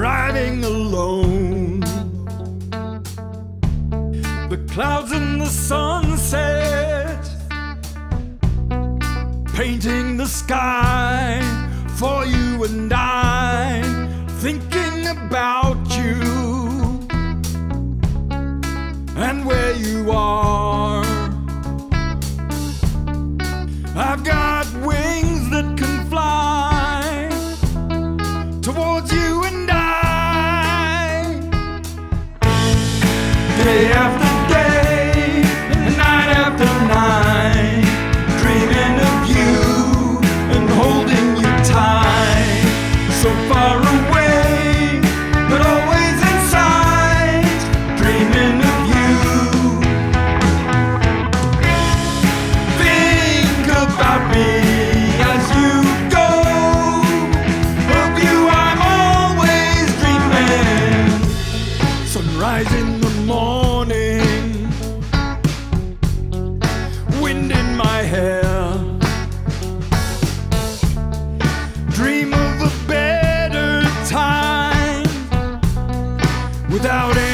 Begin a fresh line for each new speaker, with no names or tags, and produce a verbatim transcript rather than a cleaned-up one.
driving alone. The clouds in the sunset, painting the sky for you and I, thinking about you and where you are. I've got wings that can fly towards you and I, day after day and night after night, dreaming of you and holding you tight, so far away but always in sight, dreaming of you. Think about me as you go, of you I'm always dreaming. Sunrise in the morning, wind in my hair, dream of a better time without